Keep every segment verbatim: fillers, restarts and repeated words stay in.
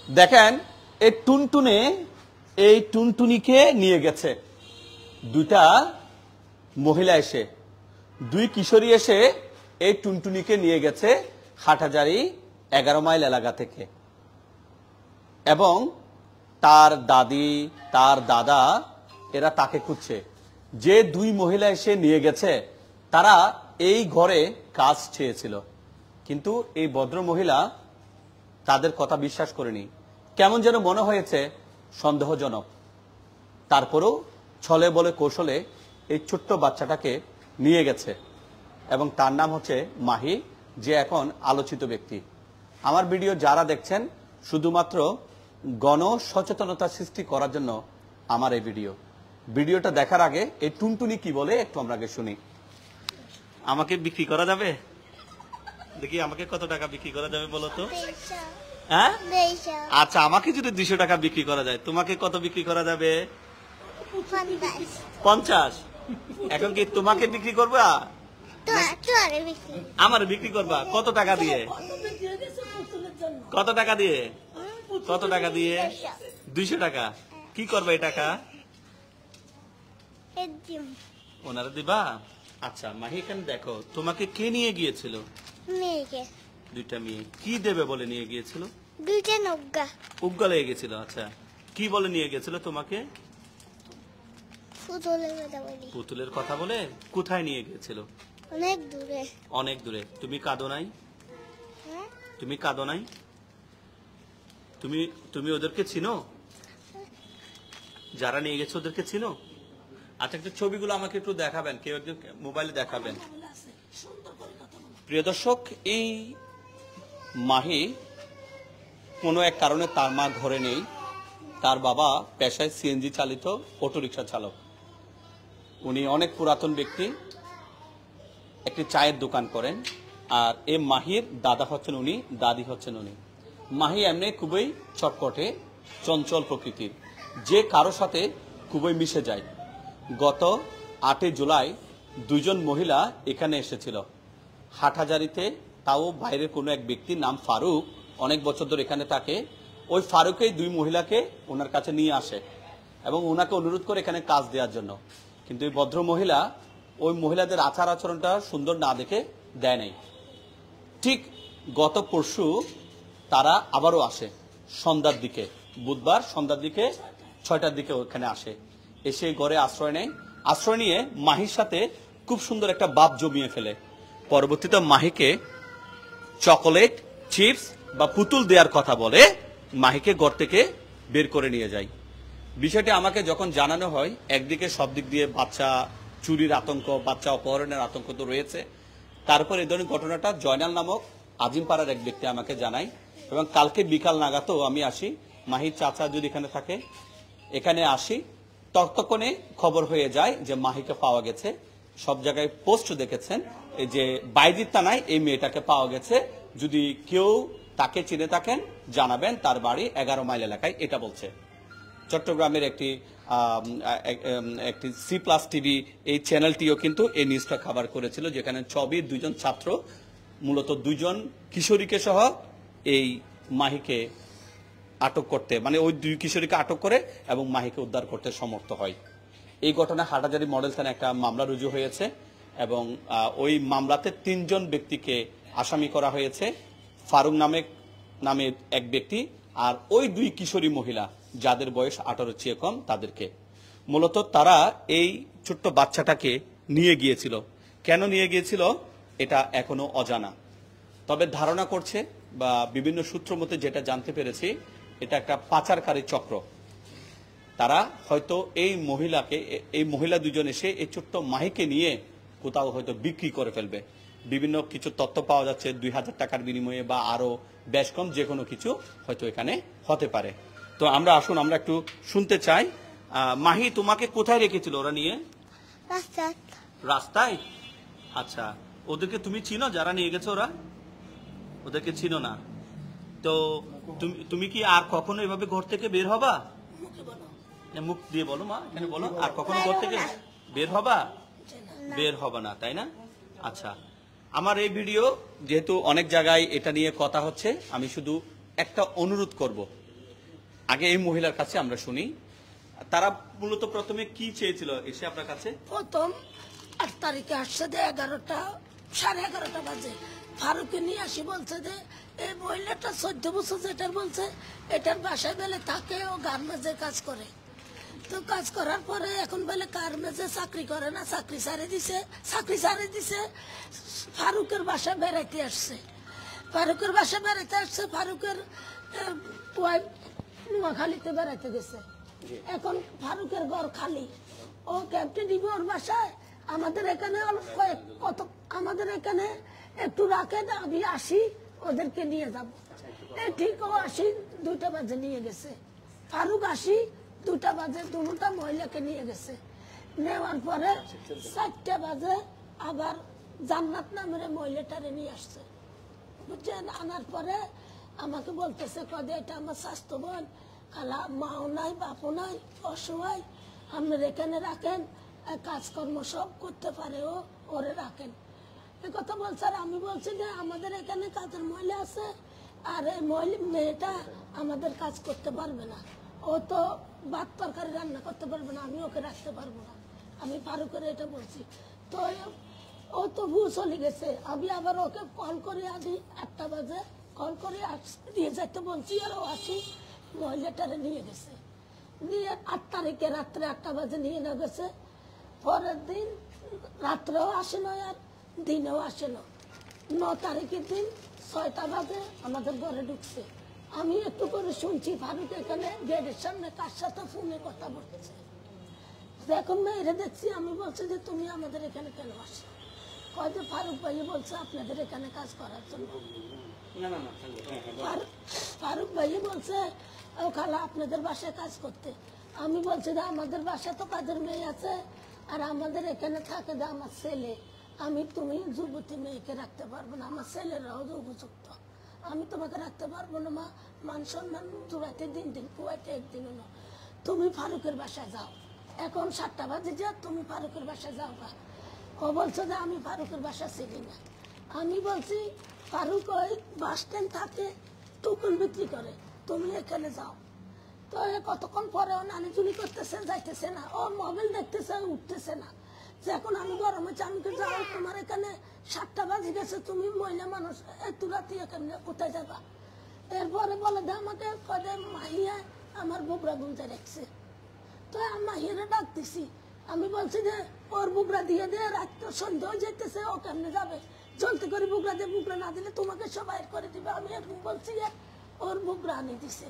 দেখেন এই টুনটুনে এই টুনটুনিকে নিয়ে গেছে দুইটা মহিলা এসে, দুই কিশোরী এসে এই টুনটুনিকে নিয়ে গেছে হাটহাজারী এগারো মাইল এলাকা থেকে। এবং তার দাদি তার দাদা এরা তাকে খুঁজছে। যে দুই মহিলা এসে নিয়ে গেছে তারা এই ঘরে কাজ চেয়েছিল, কিন্তু এই ভদ্র মহিলা তাদের কথা বিশ্বাস করেনি। কেমন যেন মনে হয়েছে সন্দেহজনক। তারপরেও ছলে বলে কৌশলে এই ছোট্ট বাচ্চাটাকে নিয়ে গেছে এবং তার নাম হচ্ছে মাহি, যে এখন আলোচিত ব্যক্তি। আমার ভিডিও যারা দেখছেন শুধুমাত্র গণ সচেতনতা সৃষ্টি করার জন্য আমার এই ভিডিও। ভিডিওটা দেখার আগে এই টুনটুনি কি বলে একটু আমরা আগে শুনি। আমাকে বিক্রি করা যাবে? দেখি আমাকে কত টাকা বিক্রি করা যাবে বলো তো? হ্যাঁ, আচ্ছা, আমাকে যদি দুইশো টাকা বিক্রি করা যায়, তোমাকে কত বিক্রি করা যাবে? পঞ্চাশ। এখন কি তোমাকে বিক্রি করবা? আমার বিক্রি করবা কত টাকা দিয়ে? কত টাকা দিয়ে? কত টাকা দিয়ে? দুইশো টাকা। কি করবা এই টাকা? ওনারা দিবা? আচ্ছা মাহি, এখানে দেখো তোমাকে কে নিয়ে গিয়েছিল? দুইটা মেয়ে। কি দেবে বলে নিয়ে গিয়েছিল? দুইটা নৌকা। উগ্গা লেগে গেছিল। আচ্ছা, কি বলে নিয়ে গেছিল তোমাকে? পুতুলের কথা বলে। কোথায় নিয়ে গিয়েছিল? অনেক দূরে। অনেক দূরে। তুমি কাঁদো নাই? তুমি কাঁদো নাই? তুমি তুমি ওদেরকে চিনো? যারা নিয়ে গেছে ওদেরকে চিনো? আচ্ছা, একটু ছবিগুলো আমাকে একটু দেখাবেন, কেউ একজন মোবাইলে দেখাবেন। প্রিয় দর্শক, এই মাহি কোনো এক কারণে তার মা ঘরে নেই। তার বাবা পেশায় সিএনজি চালিত অটোরিকশা চালক। উনি অনেক পুরাতন ব্যক্তি, একটি চায়ের দোকান করেন। আর এই মাহির দাদা হচ্ছেন উনি, দাদি হচ্ছেন উনি। মাহি এমনি খুবই চটপটে চঞ্চল প্রকৃতির, যে কারো সাথে খুবই মিশে যায়। গত আটই জুলাই দুইজন মহিলা এখানে এসেছিল হাটহাজারীতে, তাও বাইরের কোনো এক ব্যক্তির নাম ফারুক, অনেক বছর ধরে এখানে থাকে। ওই ফারুকই দুই মহিলাকে ওনার কাছে নিয়ে আসে এবং ওনাকে অনুরোধ করে এখানে কাজ দেওয়ার জন্য। কিন্তু এই ভদ্র মহিলা ওই মহিলাদের আচার আচরণটা সুন্দর না দেখে দেয় নাই। ঠিক গত পরশু তারা আবারও আসে সন্ধ্যার দিকে, বুধবার সন্ধ্যার দিকে ছয়টার দিকে ওখানে আসে। এসে ঘরে আশ্রয় নেয়। আশ্রয় নিয়ে মাহির সাথে খুব সুন্দর একটা বাপ জমিয়ে ফেলে। পরবর্তীতে মাহিকে চকোলেট, চিপস বা পুতুল দেওয়ার কথা বলে মাহিকে ঘর থেকে বের করে নিয়ে যায়। বিষয়টি আমাকে যখন জানানো হয়, একদিকে সব দিক দিয়ে বাচ্চা চুরির আতঙ্ক, বাচ্চা অপহরণের আতঙ্ক তো রয়েছে। তারপর এই ধরনের ঘটনাটা জয়নাল নামক আজিমপাড়ার এক ব্যক্তি আমাকে জানায় এবং কালকে বিকাল নাগাদও আমি আসি। মাহির চাচা যদি এখানে থাকে, এখানে আসি, ততক্ষণে খবর হয়ে যায় যে মাহিকে পাওয়া গেছে। সব জায়গায় পোস্ট দেখেছেন এই যে বাইজির থানায় এই মেয়েটাকে পাওয়া গেছে। যদি কেউ তাকে চিনে থাকেন জানাবেন, তার বাড়ি এগারো মাইল এলাকায়, এটা বলছে। চট্টগ্রামের একটি একটি সি প্লাস টিভি এই চ্যানেলটিও কিন্তু এই নিউজটা কভার করেছিল, যেখানে ছবির দুইজন ছাত্র, মূলত দুইজন কিশোরীকে সহ এই মাহিকে আটক করতে, মানে ওই দুই কিশোরীকে আটক করে এবং মাহিকে উদ্ধার করতে সমর্থ হয়। এই ঘটনায় হাটহাজারী মডেল থানায় একটা মামলা রুজু হয়েছে এবং ওই মামলাতে তিনজন ব্যক্তিকে আসামি করা হয়েছে। ফারুক নামে নামে এক ব্যক্তি আর ওই দুই কিশোরী মহিলা যাদের বয়স আঠারো চেয়ে কম, তাদেরকে। মূলত তারা এই ছোট্ট বাচ্চাটাকে নিয়ে গিয়েছিল। কেন নিয়ে গিয়েছিল এটা এখনো অজানা, তবে ধারণা করছে বা বিভিন্ন সূত্র মতে যেটা জানতে পেরেছি, এটা একটা পাচারকারী চক্র। তারা হয়তো এই মহিলাকে, এই মহিলা দুজন এসে এই ছোট্ট মাহিকে নিয়ে কোথাও হয়তো বিক্রি করে ফেলবে। বিভিন্ন কিছু তথ্য পাওয়া যাচ্ছে, দুই হাজার টাকার বিনিময়ে বা আরো বেশ কম যে কোনো কিছু হয়তো এখানে হতে পারে। তো আমরা আসুন আমরা একটু শুনতে চাই। মাহি, তোমাকে কোথায় রেখেছিল ওরা নিয়ে? রাস্তায়। আচ্ছা, ওদেরকে তুমি চিনো যারা নিয়ে গেছে? ওরা ওদেরকে চিনো না। তো তুমি তুমি কি আর কখনো এভাবে ঘর থেকে বের হবা? মুখ দিয়ে বলো মা, এখানে বলো, আর কখনো ঘর থেকে বের হবা? বের হবে না, তাই না? আচ্ছা, আমার এই ভিডিও যেহেতু অনেক জায়গায় এটা নিয়ে কথা হচ্ছে, আমি শুধু একটা অনুরোধ করব, আগে এই মহিলার কাছে আমরা শুনি, তারা মূলত প্রথমে কি চেয়েছিল এসে আপনার কাছে? প্রথম আট তারিখে আসছে যে এগারোটা সাড়ে এগারোটা বাজে ফারুককে নিয়ে আসি, বলছে যে এই মহিলাটা চোদ্দ বছর যেটার বলছে এটার বাসায় বেলে থাকে, ও গার্মেন্টসের কাজ করে। তো কাজ করার পরে এখন বেলে গার্মেন্টসে চাকরি করে না, চাকরি ছাড়ে দিছে চাকরি ছাড়ে দিছে ফারুকের বাসায় বেড়াইতে আসছে। ফারুকের বাসায় বেড়াইতে আসছে, ফারুকের ওয়াইফ নোয়াখালীতে বেড়াইতে গেছে। এখন ফারুকের ঘর খালি, ও ক্যাপ্টেন দিবে ওর বাসায়। আমাদের এখানে কয়েক কত আমাদের এখানে একটু রাখেন, আমি আসি ওদেরকে নিয়ে যাব। এই ঠিক ও আসি দুইটা বাজে নিয়ে গেছে, ফারুক আসি দুটা বাজে দুটা মহিলাকে নিয়ে গেছে। নেওয়ার পরে চারটা বাজে আবার জান্নাত নামের মহিলাটারে নিয়ে আসছে, বুঝছেন। আনার পরে আমাকে বলতেছে কদে এটা আমার স্বাস্থ্য বোন, খালা মাও নাই বাপও নাই, অসহায়, আপনার এখানে রাখেন, কাজকর্ম সব করতে পারে, ও ওরে রাখেন। এ কথা বলছে। আর আমি বলছি যে আমাদের এখানে কাজের মহিলা আছে, আর এই মহিলা মেয়েটা আমাদের কাজ করতে পারবে না, ও তো ভাত তরকারি রান্না করতে পারবে না, আমি ওকে রাখতে পারবো না। আমি ফারুকের এটা বলছি। তো ও তো ভু চলে গেছে। আমি আবার ওকে কল করে আনি আটটা বাজে, কল করে নিয়ে যাইতে বলছি, আর ও আসি মহিলাটারে নিয়ে গেছে। নিয়ে আট তারিখে রাত্রে আটটা বাজে নিয়ে না গেছে। পরের দিন রাত্রেও আসে না, আর দিনেও আসে না। ন তারিখের দিন ছয়টা বাজে আমাদের ঘরে ঢুকছে। আমি একটু করে শুনছি ফারুক এখানে গেটের সামনে কার সাথে ফোনে কথা বলছে। এখন মেয়েরে দেখছি, আমি বলছি যে তুমি আমাদের এখানে কেন আসো? কয় যে ফারুক ভাই বলছে আপনাদের এখানে কাজ করার জন্য। ফারুক ভাই বলছে ও খালা আপনাদের বাসায় কাজ করতে। আমি বলছি যে আমাদের বাসায় তো কাজের মেয়ে আছে, আর আমাদের এখানে থাকে যে আমার ছেলে, আমি তুমি যুবতী মেয়েকে রাখতে পারবো না, আমার ছেলেরাও উপযুক্ত, আমি তোমাকে রাখতে পারবো না মা, মান সম্মান জুড়াইতে দিন দিন কুয়াইতে একদিন না, তুমি ফারুকের বাসায় যাও। এখন সাতটা বাজে যা তুমি ফারুকের বাসায় যাও গা। ও বলছে যে আমি ফারুকের বাসা চিনি না। আমি বলছি ফারুক ওই বাস স্ট্যান্ড থাকে, টুকুন বিক্রি করে, তুমি এখানে যাও। তো কতক্ষণ পরে ও নানিজুনি করতেছে, যাইতেছে না, ও মোবাইল দেখতেছে, উঠতেছে না। এখন আমি গরম হচ্ছে, আমি যাও, তোমার এখানে সাতটা বাজে গেছে, তুমি মহিলা মানুষ এত রাতে এখানে কোথায় যাবা? এরপরে বলে দে আমাকে কদে মাহিয়া আমার বুবরা গুনতে রাখছে। তো মাহিয়ারে ডাক দিছি, আমি বলছি যে ওর বুবরা দিয়ে দে, রাত তো সন্ধ্যা হয়ে যেতেছে, ও কেমনে যাবে? জলদি করে বুবরা দিয়ে, বুবরা না দিলে তোমাকে সবাই করে দিবে। আমি এখন বলছি ওর বুবরা আনি দিছে।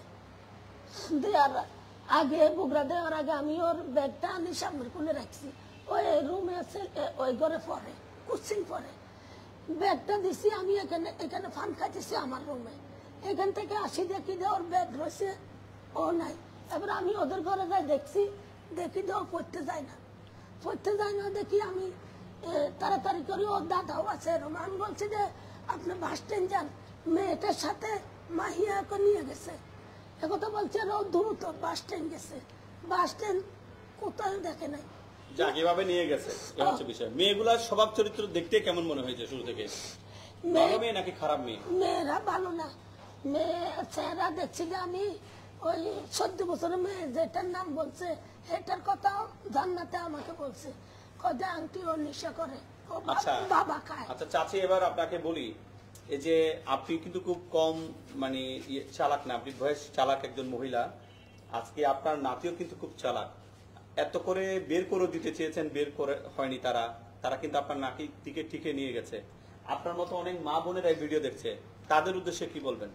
দেওয়ার আগে বুবরা দেওয়ার আগে আমি ওর ব্যাগটা আনি সামনের কোণে রাখছি, ওই রুমে আছে, ওই ঘরে পরে কুচিন পরে ব্যাগটা দিছি। আমি এখানে এখানে ফান খাইতেছি আমার রুমে, এখান থেকে আসি দেখি যে ওর ব্যাগ রয়েছে, ও নাই। এবার আমি ওদের ঘরে যাই, দেখছি দেখি যে ও পড়তে যায় না, পড়তে যায় না দেখি আমি তাড়াতাড়ি করে ওর দাদাও আছে এরকম। আমি বলছি যে আপনি বাস স্ট্যান্ড যান, মেয়েটার সাথে মাহিয়াকে নিয়ে গেছে। একথা বলছে ও দ্রুত বাস স্ট্যান্ড গেছে, বাস স্ট্যান্ড কোথাও দেখে নাই। যাক এভাবে নিয়ে গেছে, এই হচ্ছে বিষয়। মেয়েগুলার স্বভাব চরিত্র দেখতে কেমন মনে হয়েছে শুরু থেকে? ভালো মেয়ে নাকি খারাপ মেয়ে? মেয়েরা ভালো না, মেয়ে চেহারা দেখছি যে আমি ওই চোদ্দ বছরের মেয়ে যেটার নাম বলছে এটার কথা জান্নাতে আমাকে বলছে, কদে আংটি ও নেশা করে, ও বাবা খায়। আচ্ছা চাচি, এবার আপনাকে বলি, এই যে আপনি কিন্তু খুব কম মানে চালাক না, আপনি বয়স চালাক একজন মহিলা। আজকে আপনার নাতিও কিন্তু খুব চালাক, এত করে বের করে দিতে চেয়েছেন, বের করে হয়নি। তারা তারা কিন্তু আপনার নাকি দিকে ঠিকে নিয়ে গেছে। আপনার মতো অনেক মা বোনেরা এই ভিডিও দেখছে, তাদের উদ্দেশ্যে কি বলবেন?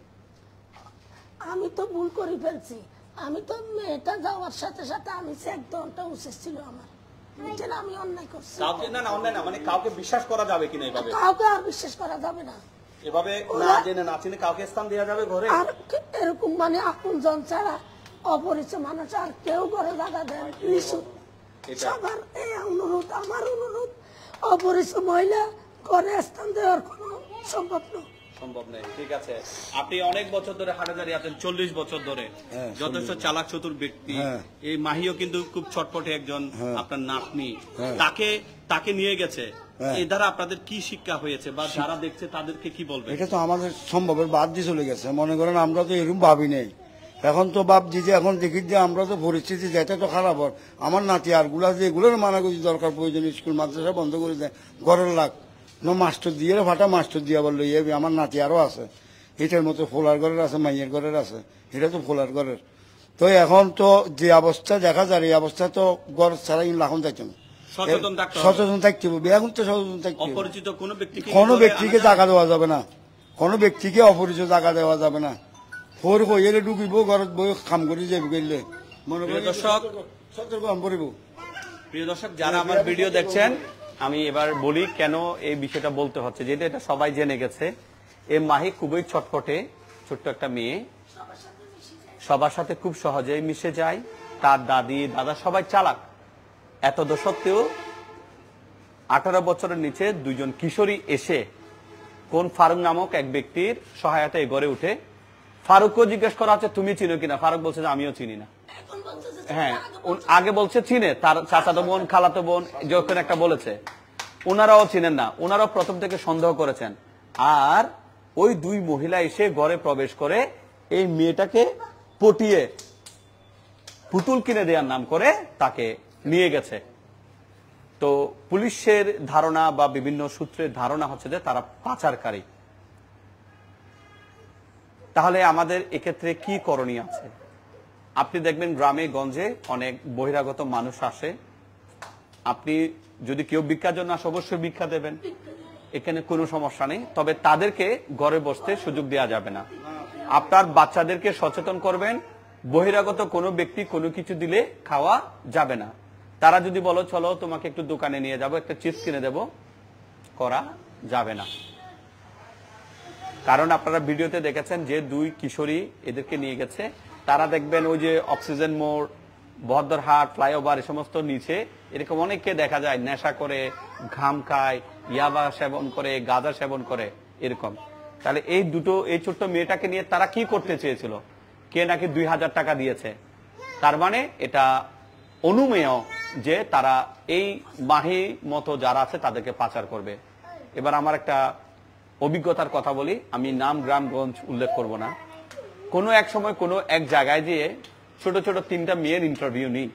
আমি তো ভুল করে ফেলছি, আমি তো মেয়েটা যাওয়ার সাথে সাথে আমি চেক দেওয়াটা উচিত ছিল আমার, আমি অন্যায় করছি। কাউকে না না অন্যায় না, মানে কাউকে বিশ্বাস করা যাবে কিনা এভাবে? কাউকে আর বিশ্বাস করা যাবে না এভাবে, না জেনে না চিনে কাউকে স্থান দেওয়া যাবে ঘরে? আর এরকম মানে আপন জন ছাড়া অপরিচিত মানুষ আর কেউ ঘরে জায়গা দেয় নিশুত। সবার এই অনুরোধ, আমার অনুরোধ, অপরিচিত মহিলা ঘরে স্থান দেওয়ার কোনো সম্ভব নয়, সম্ভব নেই। ঠিক আছে, আপনি অনেক বছর ধরে হাটাজারি আছেন, চল্লিশ বছর ধরে, যথেষ্ট চালাক চতুর ব্যক্তি। এই মাহিও কিন্তু খুব ছটপটে একজন আপনার নাতনি, তাকে তাকে নিয়ে গেছে। এই দ্বারা আপনাদের কি শিক্ষা হয়েছে বা যারা দেখছে তাদেরকে কি বলবেন? এটা তো আমাদের সম্ভবের বাদ দিয়ে চলে গেছে। মনে করেন আমরা তো এরকম ভাবি নেই এখন তো ভাবছি যে এখন দেখি যে আমরা তো পরিস্থিতি যেটা তো খারাপ হয় আমার নাতি আর গুলা যে এগুলোর মানা করছি দরকার প্রয়োজন স্কুল মাদ্রাসা বন্ধ করে দেয় ঘরের লাগ ন মাস্টার দিয়ে ফাটা মাস্টার দিয়ে বললো ইয়ে আমার নাতি আরও আছে এটার মতো ফোলার ঘরের আছে মাইয়ের ঘরের আছে এটা তো ফোলার ঘরের তো এখন তো যে অবস্থা দেখা যায় এই অবস্থা তো ঘর ছাড়া লাখন যাচ্ছে না সচেতন থাকতে হবে। সচেতন থাকতে হবে এখন তো সচেতন থাকতে হবে অপরিচিত কোনো ব্যক্তিকে কোনো ব্যক্তিকে টাকা দেওয়া যাবে না কোনো ব্যক্তিকে অপরিচিত টাকা দেওয়া যাবে না ফোর হইলে ঢুকিব ঘরত বই কাম করে যাবি গেলে মনে করি দর্শক সতর্ক হন পড়িব প্রিয় দর্শক যারা আমার ভিডিও দেখছেন আমি এবার বলি কেন এই বিষয়টা বলতে হচ্ছে যেটা এটা সবাই জেনে গেছে এই মাহি খুবই ছটফটে ছোট্ট একটা মেয়ে সবার সাথে খুব সহজেই মিশে যায় তার দাদি দাদা সবাই চালাক এত সত্ত্বেও আঠারো বছরের নিচে দুইজন কিশোরী এসে কোন ফারুক নামক এক ব্যক্তির সহায়তায় গড়ে উঠে ফারুকও জিজ্ঞেস করা হচ্ছে তুমি চিনো কিনা ফারুক বলছে যে আমিও চিনি না হ্যাঁ আগে বলছে চিনে তার চাচাতো বোন খালাতো বোন যখন একটা বলেছে ওনারাও চিনেন না ওনারাও প্রথম থেকে সন্দেহ করেছেন আর ওই দুই মহিলা এসে ঘরে প্রবেশ করে এই মেয়েটাকে পটিয়ে পুতুল কিনে দেওয়ার নাম করে তাকে নিয়ে গেছে তো পুলিশের ধারণা বা বিভিন্ন সূত্রের ধারণা হচ্ছে যে তারা পাচারকারী তাহলে আমাদের এক্ষেত্রে কি করণীয় আছে আপনি দেখবেন গ্রামে গঞ্জে অনেক বহিরাগত মানুষ আসে আপনি যদি কেউ ভিক্ষার জন্য আসে অবশ্যই ভিক্ষা দেবেন এখানে কোনো সমস্যা নেই তবে তাদেরকে ঘরে বসতে সুযোগ দেওয়া যাবে না আপনার বাচ্চাদেরকে সচেতন করবেন বহিরাগত কোনো ব্যক্তি কোনো কিছু দিলে খাওয়া যাবে না তারা যদি বলো চলো তোমাকে একটু দোকানে নিয়ে যাবো একটা চিপস কিনে দেব করা যাবে না কারণ আপনারা ভিডিওতে দেখেছেন যে দুই কিশোরী এদেরকে নিয়ে গেছে তারা দেখবেন ওই যে অক্সিজেন মোড় বহদ্দারহাট ফ্লাইওভার এই সমস্ত নিচে এরকম অনেককে দেখা যায় নেশা করে ঘাম খায় ইয়াবা সেবন করে গাঁজা সেবন করে এরকম তাহলে এই দুটো এই ছোট্ট মেয়েটাকে নিয়ে তারা কি করতে চেয়েছিল কে নাকি দুই হাজার টাকা দিয়েছে তার মানে এটা অনুমেয় যে তারা এই মাহি মতো যারা আছে তাদেরকে পাচার করবে এবার আমার একটা অভিজ্ঞতার কথা বলি আমি নাম গ্রামগঞ্জ উল্লেখ করব না কোনো এক সময় কোনো এক জায়গায় দিয়ে ছোট ছোট তিনটা মেয়ের ইন্টারভিউ নিই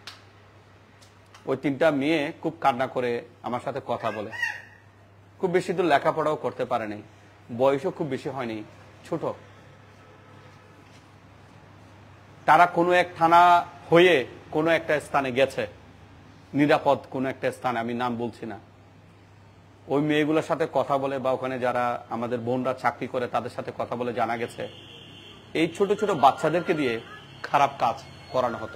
ওই তিনটা মেয়ে খুব কান্না করে আমার সাথে কথা বলে খুব বেশি তো লেখাপড়াও করতে পারে নাই বয়সও খুব বেশি হয়নি ছোট তারা কোনো এক থানা হয়ে কোনো একটা স্থানে গেছে নিরাপদ কোনো একটা স্থানে আমি নাম বলছি না ওই মেয়েগুলোর সাথে কথা বলে বা ওখানে যারা আমাদের বোনরা চাকরি করে তাদের সাথে কথা বলে জানা গেছে এই ছোট ছোট বাচ্চাদেরকে দিয়ে খারাপ কাজ করানো হতো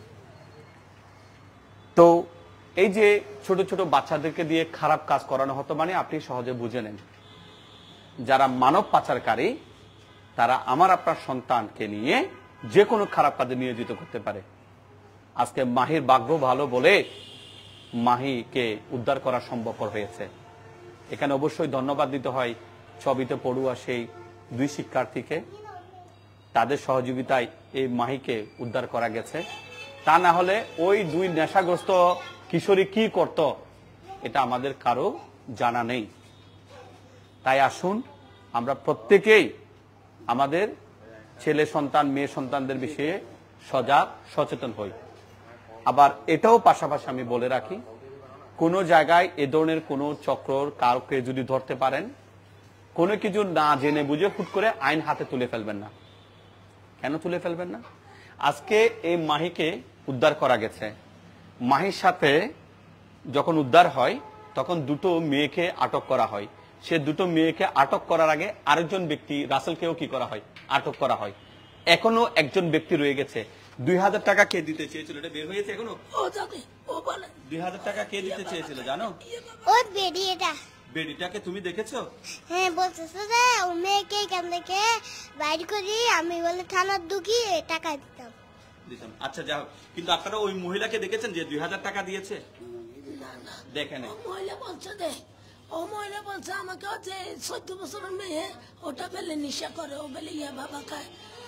তো এই যে ছোট ছোট বাচ্চাদেরকে দিয়ে খারাপ কাজ করানো হতো মানে আপনি সহজে বুঝে নেন যারা মানব পাচারকারী তারা আমার আপনার সন্তানকে নিয়ে যে কোনো খারাপ কাজে নিয়োজিত করতে পারে আজকে মাহির ভাগ্য ভালো বলে মাহিকে উদ্ধার করা সম্ভবপর হয়েছে এখানে অবশ্যই ধন্যবাদ দিতে হয় ছবিতে পড়ুয়া সেই দুই শিক্ষার্থীকে তাদের সহযোগিতায় এই মাহিকে উদ্ধার করা গেছে তা না হলে ওই দুই নেশাগ্রস্ত কিশোরী কি করত এটা আমাদের কারো জানা নেই তাই আসুন আমরা প্রত্যেকেই আমাদের ছেলে সন্তান মেয়ে সন্তানদের বিষয়ে সজাগ সচেতন হই আবার এটাও পাশাপাশি আমি বলে রাখি কোনো জায়গায় এ ধরনের কোনো চক্রর কাউকে যদি ধরতে পারেন কোনো কিছু না জেনে বুঝে হুট করে আইন হাতে তুলে ফেলবেন না কেন তুলে ফেলবেন না আজকে এই মাহিকে উদ্ধার করা গেছে মাহির সাথে যখন উদ্ধার হয় তখন দুটো মেয়েকে আটক করা হয় সে দুটো মেয়েকে আটক করার আগে আরেকজন ব্যক্তি রাসেলকেও কি করা হয় আটক করা হয় এখনো একজন ব্যক্তি রয়ে গেছে দুই হাজার টাকা কে দিতে চেয়েছিল এটা বের হয়েছে এখনো দুই হাজার টাকা কে দিতে চেয়েছিল জানো ওই বেডিটা বেডিটাকে তুমি দেখেছো হ্যাঁ বলতেছে যে ও মেয়েকে এখান থেকে বাইরে করি আমি বলে থানার ঢুকি টাকা দিতাম দিতাম আচ্ছা যাও কিন্তু আপনারা ওই মহিলাকে দেখেছেন যে দুই হাজার টাকা দিয়েছে দেখেন মহিলা বলছে দে ও মহিলা বলছে আমাকে যে চোদ্দ বছরের মেয়ে ওটা বেলে নিশা করে ও বেলে ইয়া বাবা খায়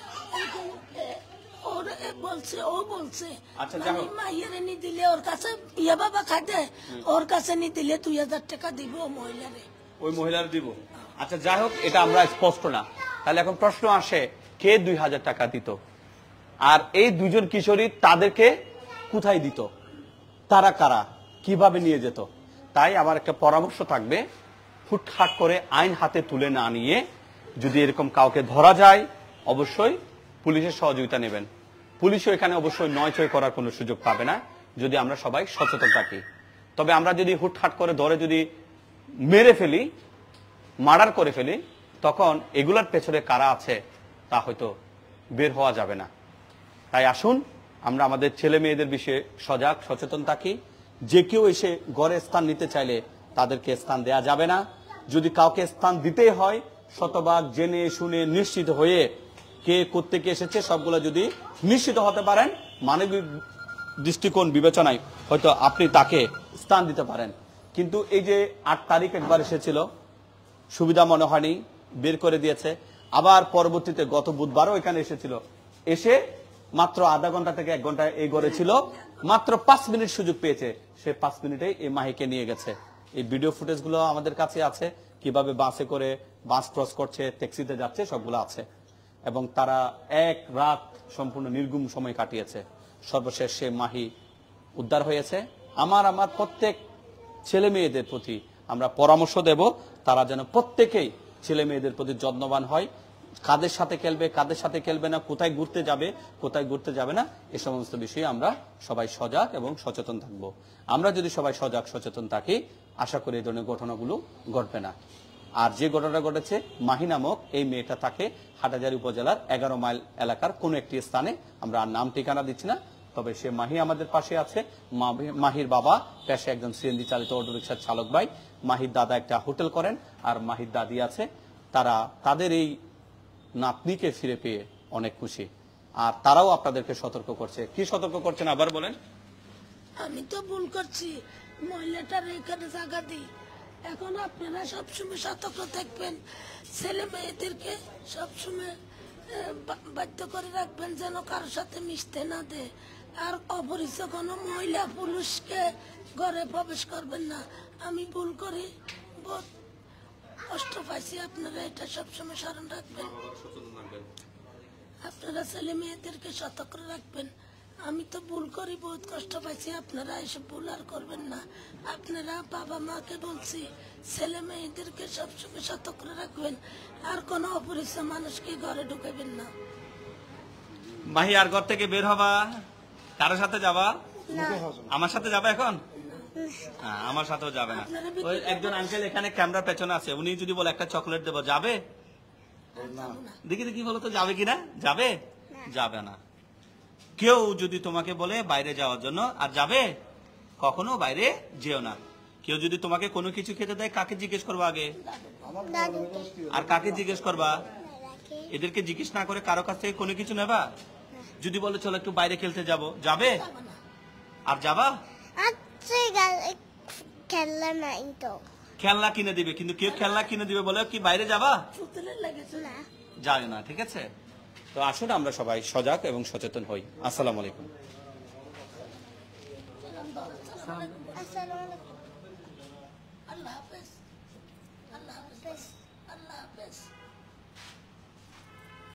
ওর বলছে ও বলছে মাইয়ের নি দিলে ওর কাছে ইয়া বাবা খাইতে ওর কাছে নি দিলে দুই হাজার টাকা দিব ও মহিলারে ওই মহিলার দিব আচ্ছা যাই হোক এটা আমরা স্পষ্ট না তাহলে এখন প্রশ্ন আসে কে দুই হাজার টাকা দিত আর এই দুজন কিশোরী তাদেরকে কোথায় দিত, তারা কারা, কিভাবে নিয়ে যেত। তাই আমার একটা পরামর্শ থাকবে, হুটহাট করে আইন হাতে তুলে না নিয়ে যদি এরকম কাউকে ধরা যায় অবশ্যই পুলিশের সহযোগিতা নেবেন। পুলিশও এখানে অবশ্যই নয়ছয় করার কোনো সুযোগ পাবে না যদি আমরা সবাই সচেতন থাকি। তবে আমরা যদি হুটহাট করে ধরে যদি মেরে ফেলি, মার্ডার করে ফেলি, তখন এগুলার পেছনে কারা আছে তা হয়তো বের হওয়া যাবে না। তাই আসুন আমরা আমাদের ছেলে মেয়েদের বিষয়ে সজাগ সচেতন থাকি। যে কেউ এসে ঘরে স্থান নিতে চাইলে তাদেরকে স্থান দেয়া যাবে না। যদি কাউকে স্থান দিতেই হয় শতভাগ জেনে শুনে নিশ্চিত হয়ে কে কোত্থেকে এসেছে সবগুলো যদি নিশ্চিত হতে পারেন, মানবিক দৃষ্টিকোণ বিবেচনায় হয়তো আপনি তাকে স্থান দিতে পারেন। কিন্তু এই যে আট তারিখ একবার এসেছিল, সুবিধা মনে হয়নি, বের করে দিয়েছে। আবার পরবর্তীতে গত বুধবারও এখানে এসেছিল, এসে মাত্র আধা ঘন্টা থেকে এক ঘন্টা এই ঘরে ছিল, মাত্র পাঁচ মিনিট সুযোগ পেয়েছে, সে পাঁচ মিনিটেই এই মাহিকে নিয়ে গেছে। এই ভিডিও ফুটেজ গুলো আমাদের কাছে আছে, কিভাবে বাসে করে বাস ক্রস করছে, ট্যাক্সিতে যাচ্ছে, সবগুলো আছে। এবং তারা এক রাত সম্পূর্ণ নির্গুম সময় কাটিয়েছে। সর্বশেষ সে মাহি উদ্ধার হয়েছে। আমার আমার প্রত্যেক ছেলে মেয়েদের প্রতি আমরা পরামর্শ দেব, তারা যেন প্রত্যেকেই ছেলে মেয়েদের প্রতি যত্নবান হয়। কাদের সাথে খেলবে, কাদের সাথে খেলবে না, কোথায় ঘুরতে যাবে, কোথায় ঘুরতে যাবে না, এ সমস্ত বিষয়ে আমরা সবাই সজাগ এবং সচেতন থাকব। আমরা যদি সবাই সজাগ সচেতন থাকি, আশা করি এই ধরনের ঘটনাগুলো ঘটবে না। আর যে ঘটনা ঘটেছে, মাহি নামক এই মেয়েটা থাকে হাটাজারি উপজেলার এগারো মাইল এলাকার কোন একটি স্থানে, আমরা আর নাম ঠিকানা দিচ্ছি না, তবে সে মাহি আমাদের পাশে আছে। মাহির বাবা পেশায় একজন সিএনজি চালিত অটোরিকশার চালক ভাই, মাহির দাদা একটা হোটেল করেন, আর মাহির দাদি আছে। তারা তাদের এই নাতনিকে ফিরে পেয়ে অনেক খুশি, আর তারাও আপনাদেরকে সতর্ক করছে। কি সতর্ক করছেন আবার বলেন? আমি তো ভুল করছি, মহিলাটার এখানে জায়গা দিই। এখন আপনারা সবসময় সতর্ক থাকবেন, ছেলে মেয়েদেরকে সবসময় বাধ্য করে রাখবেন যেন কারোর সাথে মিশতে না দেয়। আর অপরিচিত কোনো মহিলা পুরুষকে ঘরে প্রবেশ করবেন না। আমি ভুল করি, বহুত কষ্ট পাইছি, আপনারা এটা সবসময় স্মরণ রাখবেন। আপনারা ছেলে মেয়েদেরকে সতর্ক রাখবেন। আমি তো ভুল করি, বহুত কষ্ট পাইছি, আপনারা এসব ভুল আর করবেন না। আপনারা বাবা মাকে বলছি ছেলে মেয়েদেরকে সবসময় সতর্ক রাখবেন, আর কোনো অপরিচিত মানুষকে ঘরে ঢুকাবেন না। মাহি আর ঘর থেকে বের হবা, কারোর সাথে যাবা? আমার সাথে যাবে এখন? হ্যাঁ, আমার সাথেও যাবে না। ওই একজন আঙ্কেল এখানে ক্যামেরার পেছনে আছে, উনি যদি বলে একটা চকলেট দেবো, যাবে? দেখি দেখি বলো তো যাবে কিনা। যাবে? যাবে না। কেউ যদি তোমাকে বলে বাইরে যাওয়ার জন্য, আর যাবে, কখনো বাইরে যেও না। কেউ যদি তোমাকে কোনো কিছু খেতে দেয়, কাকে জিজ্ঞেস করবা আগে? আর কাকে জিজ্ঞেস করবা? এদেরকে জিজ্ঞেস না করে কারো কাছ থেকে কোনো কিছু নেবা? যদি বলে চলো একটু বাইরে খেলতে যাব, যাবে? আর যাবা? খেলনা নাই তো। খেলনা কিনে দিবে, কিন্তু কেউ খেলনা কিনে দিবে বলে কি বাইরে যাবা? না, যায় না। ঠিক আছে, তো আসুন আমরা সবাই সজাগ এবং সচেতন হই। আসসালামু আলাইকুম। আসসালামু আলাইকুম। আল্লাহ হাফেজ, আল্লাহ হাফেজ, আল্লাহ হাফেজ।